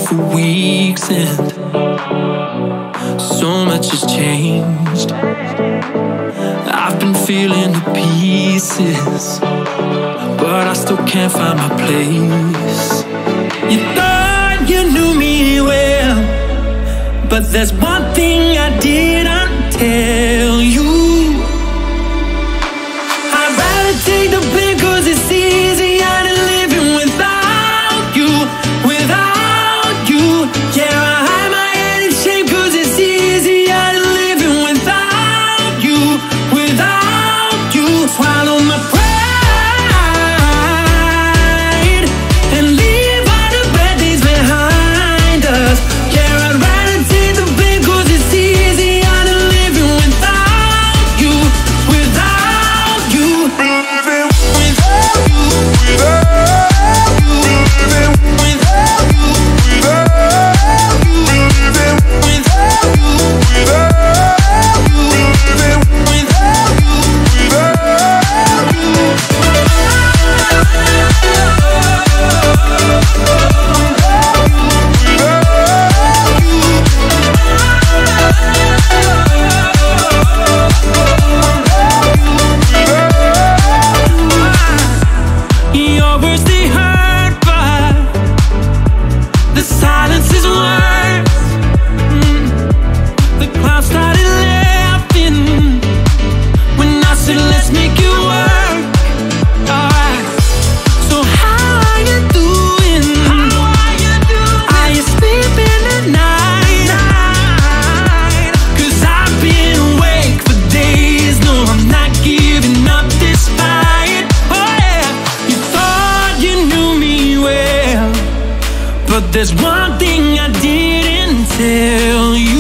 for weeks and so much has changed. I've been feeling the pieces, but I still can't find my place. You thought you knew me well, but there's one thing I didn't tell you. I'd rather take the blame 'cause it's easier than living without you, without you. Yeah, I hide my head in shame 'cause it's easier than living without you, without you. Swallow my pride and leave all the bad days behind us. Yeah, I'd rather take the blame 'cause it's easier than living without you, without you. Living without you, without you, living without you, without you, living without you, without you, living without you, without you. Your words, they hurt, but the silence is worse. The clouds started laughing when I said let's make it work. Alright, so how are you doing? Are you sleeping at night? 'Cause I've been awake for days. No, I'm not giving up this fight. Oh yeah, you thought you knew me well, but there's one thing I didn't tell you.